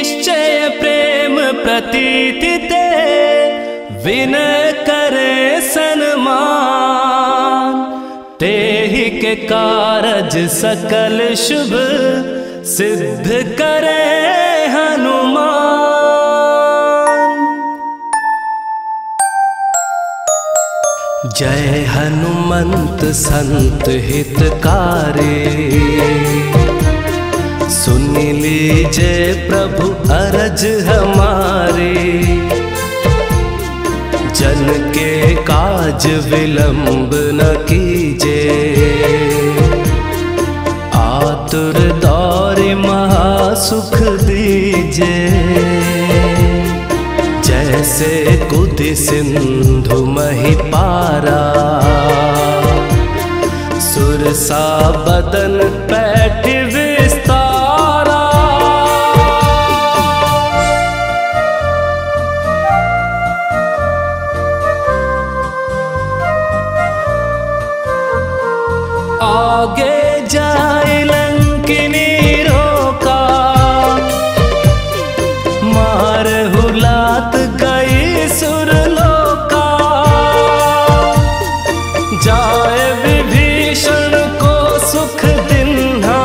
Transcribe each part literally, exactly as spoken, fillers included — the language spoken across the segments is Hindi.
निश्चय प्रेम प्रतीति ते विनय करे सन्मान। तेहि के कारज सकल शुभ सिद्ध करे हनुमान। जय हनुमंत संत हितकारी, सुन लीजिए प्रभु अरज हमारे। जन के काज विलंब न कीजिए, आतुर दौरि महासुख दीजिए। जैसे कुदि सिंधु महिपारा, सुरसा बदन पैठ विस्तारा। आगे जाए लंकिनी रोका, मार हुलात गई सुरलोका। जाए विभीषण को सुख दिन्हा,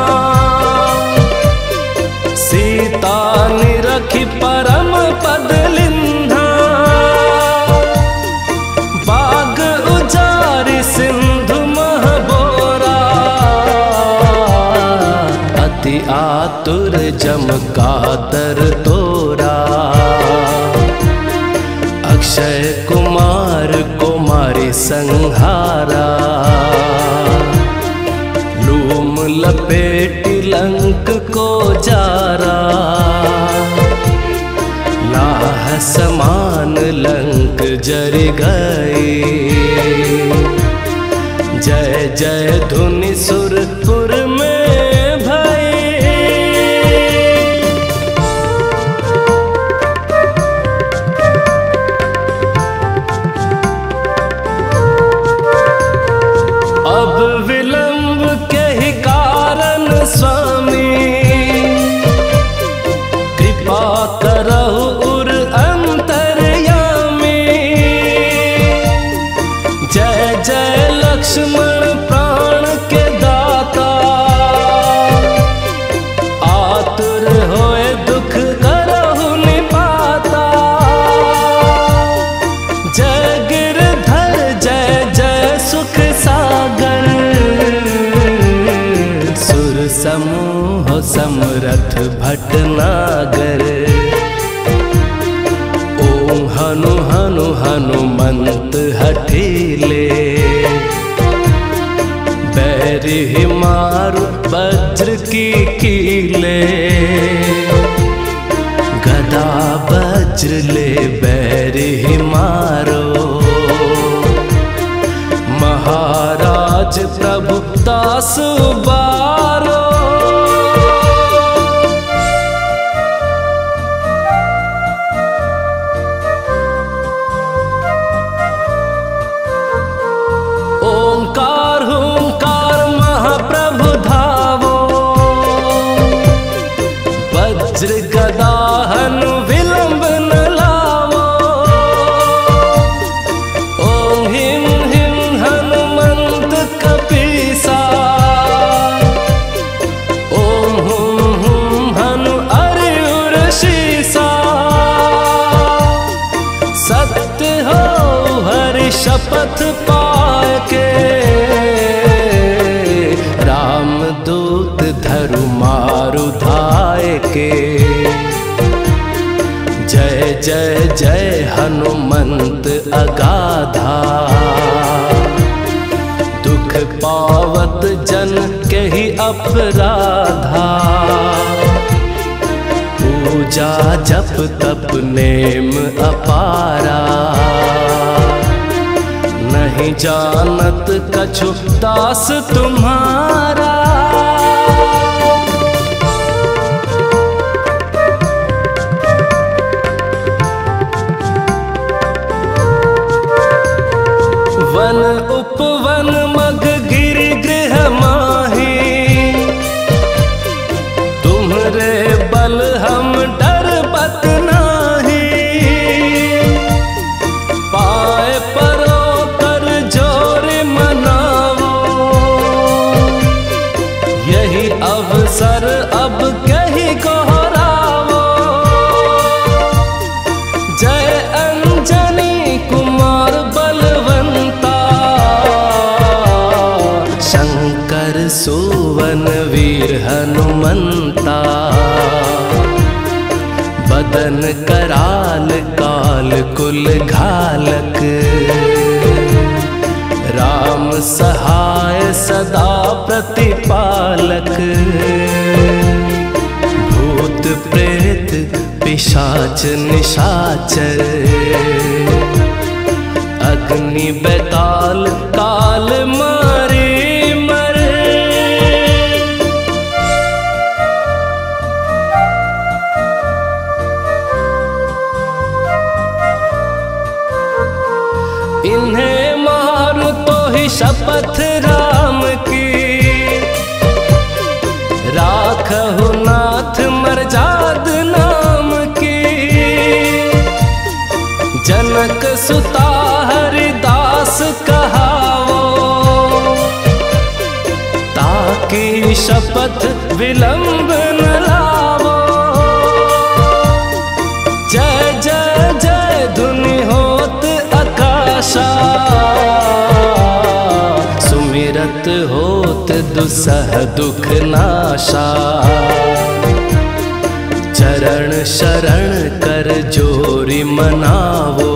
सीता निरखी परम पद लिन्हा। बाग उजारि सिंधु महबोरा, अति आतुर जम कातर तोरा। अक्षय कुमार को मारे संहारा, लूम लपेट लंक को जारा। लाह समान लंक जरि गई, जय जय धुनि सुरपुर में भई। अब विलंब के ही कारण स्वामी, कृपा करहु उर अंतर्यामी। जय जय लक्ष्मण प्राण के दाता, आतुर होए दुख करहु निपाता। जय गिरधर जय जय सुख सागर, सुर समूह समरथ भटनागर। ओम हनु हनु हनुमंत हठीले, बैरि मारु वज्र की कीले। गदा वज्र ले बैरि मारो, महाराज प्रभु दास बारो। ओंकार हुंकार महाप्रभु धावो, वज्र गदा हनु विलंब न लावो। ओम हिम हिम हनुमंत कपीसा, ओम हुम हुम हनु अर्युर शीसा। सत्य हो हरि शपथ पाय के, रामदूत धरु मारु धाय के। जय जय जय हनुमंत अगाधा, दुख पावत जन के ही अपराधा। पूजा जप तप नेम अपारा, नहीं जानत कछु दास तुम्हारा। वन उपवन मग गिरि गृह माही, तुम्हरे बल हम डर अब कहीं कोहरावो। जय अंजनी कुमार बलवंता, शंकर सुवन वीर हनुमंता। बदन कराल काल कुल घालक, राम सहाय सदा प्रतिपालक। भूत प्रेत पिशाच निशाचर, अग्नि बैताल काल मारे मर। इन्हें मारो तो ही शपथ राम की, राखहु नाथ मर्जाद नाम की। जनक सुता हरिदास कहावो, ताकि शपथ विलंब न लावो। जय जय जय धुनि होत आकाशा, सुमिरत होत दुसह दुख नाशा। चरण शरण कर जोरी मनावो,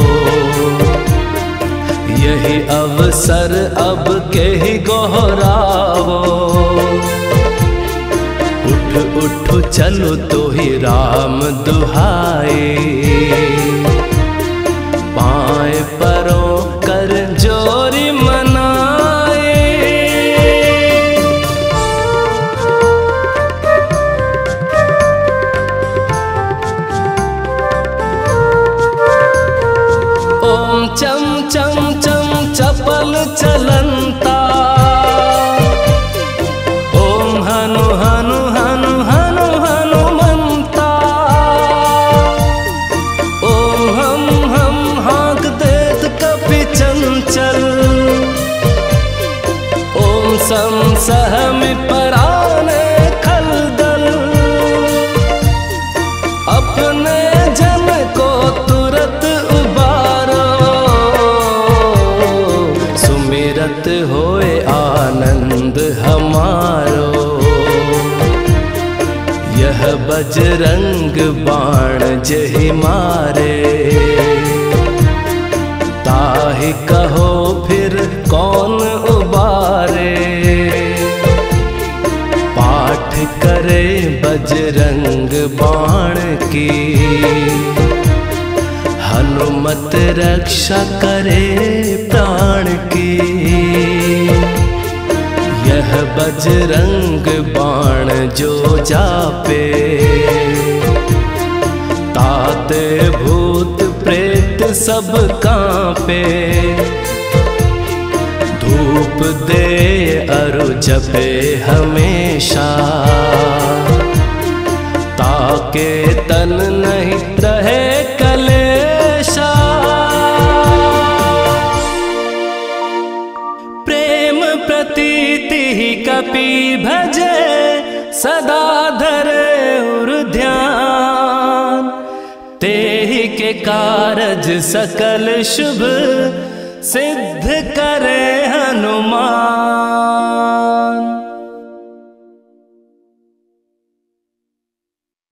यही अवसर अब के ही गोहरावो। उठ उठ चलो तो ही राम दुहाए, पाए परों कर जोरी मनाए। ओम चम चम चम चपल चलंता, ओम हनु हनु हनु हनु हनुमंता। ओम हम हम हाँक देत कपि चंचल, ओम सम सहमि पराने खलदल। अपने जन को तुरत उबारो, सुमिरत होए आनंद हमारो। यह बजरंग बाण जहि मारे, ताहि कहो फिर कौन उबारे। पाठ करे बजरंग बाण की, हनुमत रक्षा करे प्राण की। यह बजरंग बाण जो जापे, ताते भूत प्रेत सब कांपे। धूप दे अरु जपे हमेशा, ताके तन नहीं रहे कलेशा। प्रेम प्रतीति कपि भजे, सदा धरे उर ध्यान। तेहि के कारज सकल शुभ, सिद्ध करे हनुमान।